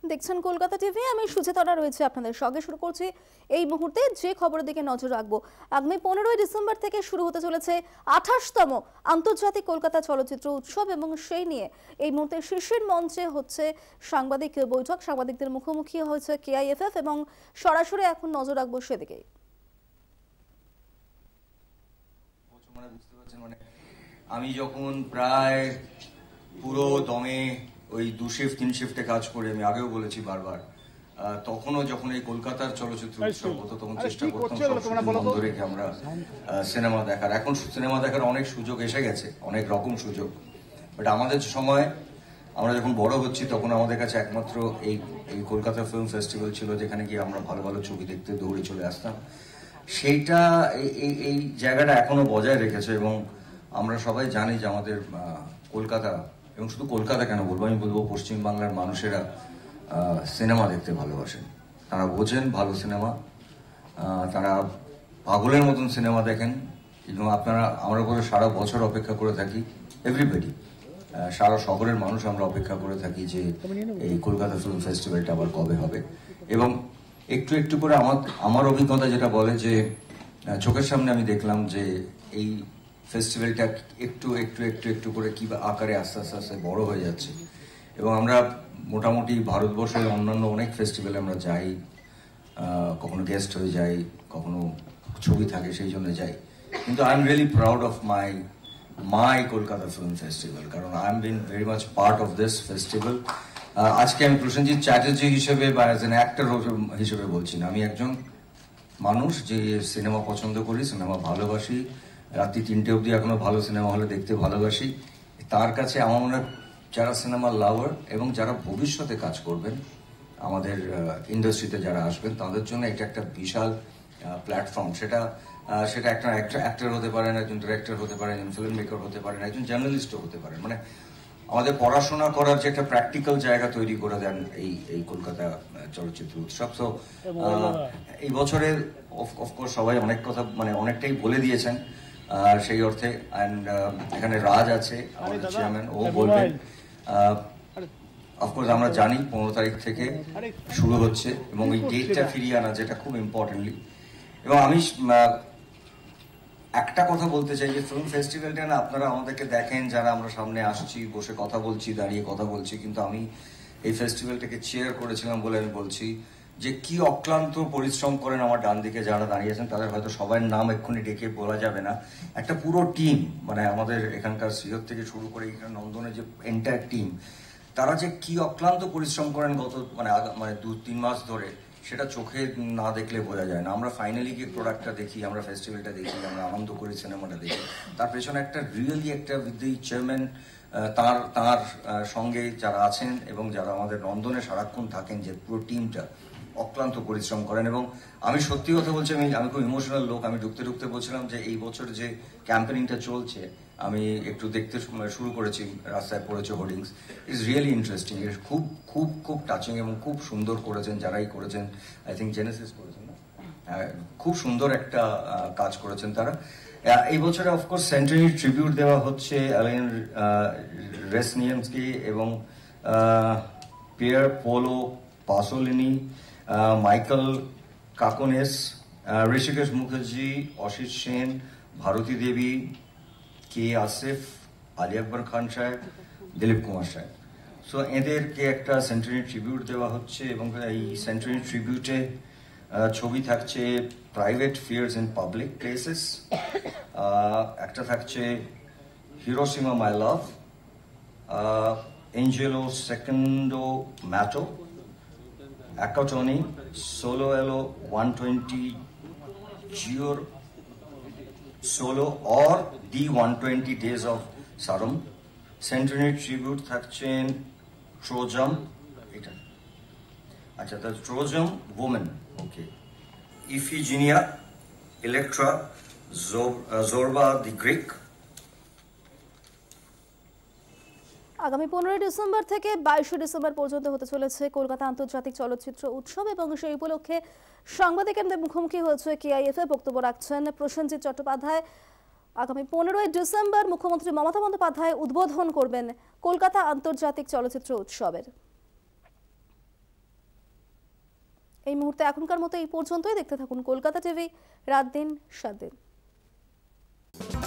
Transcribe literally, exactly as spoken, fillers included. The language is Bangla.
দেখছেন কলকাতা টিভি। আমি সুচেতনা রয়েছে আপনাদের সঙ্গে। শুরু করছি এই মুহূর্তে যে খবরের দিকে নজর রাখবো। আগামী পনেরোই ডিসেম্বর থেকে শুরু হতে চলেছে আঠাশতম আন্তর্জাতিক কলকাতা চলচ্চিত্র উৎসব এবং সেই নিয়ে এই মুহূর্তে শীর্ষের মঞ্চে হচ্ছে সাংবাদিক বৈঠক। সাংবাদিকদের মুখোমুখি হয়েছে কেআইএফএফ এবং সরাসরি এখন নজর রাখবো সেদিকে। আমি যখন প্রায় পুরো দমে ওই দু শিফট তিন শিফটে কাজ করে, আমি আগেও বলেছি বারবার, তখনও যখন এই কলকাতার চলচ্চিত্র উৎসব হতো তখন চেষ্টা করতাম বন্ধ রেখে আমরা সিনেমা দেখার। এখন সিনেমা দেখার অনেক সুযোগ এসে গেছে, অনেক রকম সুযোগ। বাট আমাদের সময় আমরা যখন বড় হচ্ছি তখন আমাদের কাছে একমাত্র এই এই কলকাতা ফিল্ম ফেস্টিভ্যাল ছিল, যেখানে গিয়ে আমরা ভালো ভালো ছবি দেখতে দৌড়ে চলে আসতাম। সেইটা এই এই জায়গাটা এখনো বজায় রেখেছে এবং আমরা সবাই জানি যে আমাদের কলকাতা, এবং শুধু কলকাতা কেন বলবো, আমি বলবো পশ্চিমবাংলার মানুষেরা সিনেমা দেখতে ভালোবাসেন। তারা বোঝেন ভালো সিনেমা, তারা পাগলের মতন সিনেমা দেখেন। এবং আপনারা, আমরা বলে সারা বছর অপেক্ষা করে থাকি, এভরিবডি, সারা শহরের মানুষ আমরা অপেক্ষা করে থাকি যে এই কলকাতা ফিল্ম ফেস্টিভ্যালটা আবার কবে হবে। এবং একটু একটু করে আমার আমার অভিজ্ঞতা যেটা বলে যে চোখের সামনে আমি দেখলাম যে এই ফেস্টিভ্যালটা একটু একটু একটু একটু করে কি আকারে আস্তে আস্তে আস্তে বড় হয়ে যাচ্ছে। এবং আমরা মোটামুটি ভারতবর্ষের অন্যান্য অনেক ফেস্টিভ্যালে আমরা যাই, কখনো গেস্ট হয়ে যাই, কখনো ছবি থাকে সেই জন্য যাই, কিন্তু I am really proud of my my Kolkata film festival, কারণ I am been very much part of this festival. আজকে আমি প্রসেনজিৎ চ্যাটার্জি হিসেবে বা অ্যাজ অ্যান অ্যাক্টর হিসেবে বলছি না, আমি একজন মানুষ যে সিনেমা পছন্দ করি, সিনেমা ভালোবাসি, রাত্রি তিনটে অবধি এখনো ভালো সিনেমা হলে দেখতে ভালোবাসি। তার কাছে আমার মনে হয় যারা সিনেমা লাভার এবং যারা ভবিষ্যতে কাজ করবেন আমাদের ইন্ডাস্ট্রিতে যারা আসবেন, তাদের জন্য এটা একটা বিশাল প্ল্যাটফর্ম। সেটা সেটা একটা অ্যাক্টর হতে পারেন, একজন ডিরেক্টর হতে পারেন, একজন ফিল্ম মেকার হতে পারেন, একজন জার্নালিস্টও হতে পারেন। মানে আমাদের পড়াশোনা করার যে একটা প্র্যাকটিক্যাল জায়গা তৈরি করে দেন এই এই কলকাতা চলচ্চিত্র উৎসব। তো এই বছরে অফকোর্স সবাই অনেক কথা, মানে অনেকটাই বলে দিয়েছেন সেই অর্থে। অ্যান্ড এখানে রাজ আছে আমাদের চেয়ারম্যান, ও বলবেন। অফকোর্স আমরা জানি পনেরো তারিখ থেকে শুরু হচ্ছে এবং ওই ডেটটা ফিরিয়ে আনা, যেটা খুব ইম্পর্টেন্টলি। এবং আমি একটা কথা বলতে চাই যে ফিল্ম ফেস্টিভ্যালটা না, আপনারা আমাদেরকে দেখেন যারা আমরা সামনে আসছি, বসে কথা বলছি, দাঁড়িয়ে কথা বলছি, কিন্তু আমি এই ফেস্টিভ্যালটাকে চেয়ার করেছিলাম বলে আমি বলছি যে কি অক্লান্ত পরিশ্রম করেন আমার ডান দিকে যারা দাঁড়িয়েছেন, তাদের হয়তো সবার নাম এক্ষুনি ডেকে বলা যাবে না। একটা পুরো টিম, মানে আমাদের এখানকার সিওর থেকে শুরু করে এখানে নন্দনের যে এন্টায়ার টিম, তারা যে কি অক্লান্ত পরিশ্রম করেন গত মানে মানে দু তিন মাস ধরে, সেটা চোখে না দেখলে বোঝা যায় না। আমরা ফাইনালি গিয়ে প্রোডাক্টটা দেখি, আমরা ফেস্টিভ্যালটা দেখি, আমরা আনন্দ করি, সিনেমাটা দেখি, তার পেছনে একটা রিয়েলি একটা উইথ দি চেয়ারম্যান, তার তার সঙ্গে যারা আছেন এবং যারা আমাদের নন্দনে সারাক্ষণ থাকেন, যে পুরো টিমটা অক্লান্ত পরিশ্রম করেন। এবং আমি সত্যি কথা বলছি, আমি আমি খুব ইমোশনাল লোক। আমি ঢুকতে ঢুকতে বলছিলাম যে এই বছর যে ক্যাম্পেনিংটা চলছে, আমি একটু দেখতে শুরু করেছি, রাস্তায় পড়েছে হোর্ডিংস, ইজ রিয়েলি ইন্টারেস্টিং। খুব খুব খুব টাচিং এবং খুব সুন্দর করেছেন যারাই করেছেন। আই থিঙ্ক জেনেসিস করেছেন না, খুব সুন্দর একটা কাজ করেছেন তারা। এই বছরে অফকোর্স সেন্টারি ট্রিবিউট দেওয়া হচ্ছে অ্যালেন রেসনিয়ানস্কি এবং Pier Paolo Pasolini, Michael Cacoyannis, Hrishikesh Mukherjee, Asit Sen, Bharati Devi, K Asif, Ali Akbar Khan Sahab, Dilip Kumar সাহেব। সো এদেরকে একটা সেন্টারি ট্রিবিউট দেওয়া হচ্ছে। এবং এই সেন্টারি ট্রিবিউটে ছবি থাকছে private fears in public places, একটা থাকছে Hiroshima my love, Angelo Secondo Matto, Akatoni, Solo Elo one twenty Gior Solo or the one twenty Days of Sarum. Centenary tribute থাকছেন Trojan, এটা আচ্ছা, the Trojan woman, okay, Iphigenia, Electra, Zorba the Greek. আগামী পনেরোই ডিসেম্বর থেকে বাইশে ডিসেম্বর পর্যন্ত হতে চলেছে কলকাতা আন্তর্জাতিক চলচ্চিত্র উৎসব এবং সেই উপলক্ষে সাংবাদিকদের মুখোমুখি হয়েছে কেআইএফএ। বক্তব্য রাখছেন প্রসেনজিৎ চট্টোপাধ্যায়। আগামী পনেরোই ডিসেম্বর মুখ্যমন্ত্রী মমতা বন্দ্যোপাধ্যায় উদ্বোধন করবেন কলকাতা আন্তর্জাতিক চলচ্চিত্র উৎসবের। এই মুহূর্তে এখনকার মতো এই পর্যন্তই। দেখতে থাকুন কলকাতা টিভি, রাত দিন সাত দিন।